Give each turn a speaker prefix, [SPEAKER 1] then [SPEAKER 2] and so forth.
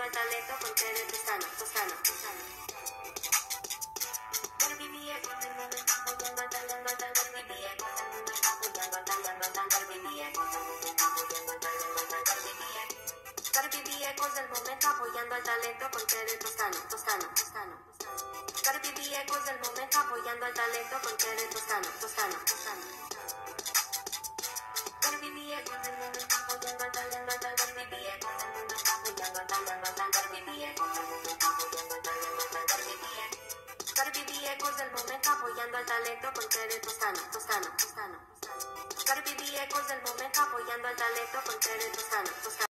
[SPEAKER 1] al talento con té de Toscano, Toscano, Toscano. Ecos del momento apoyando al talento con té de Toscano, Toscano, Toscano. Ecos del momento apoyando al talento con té de Toscano, Toscano, Toscano.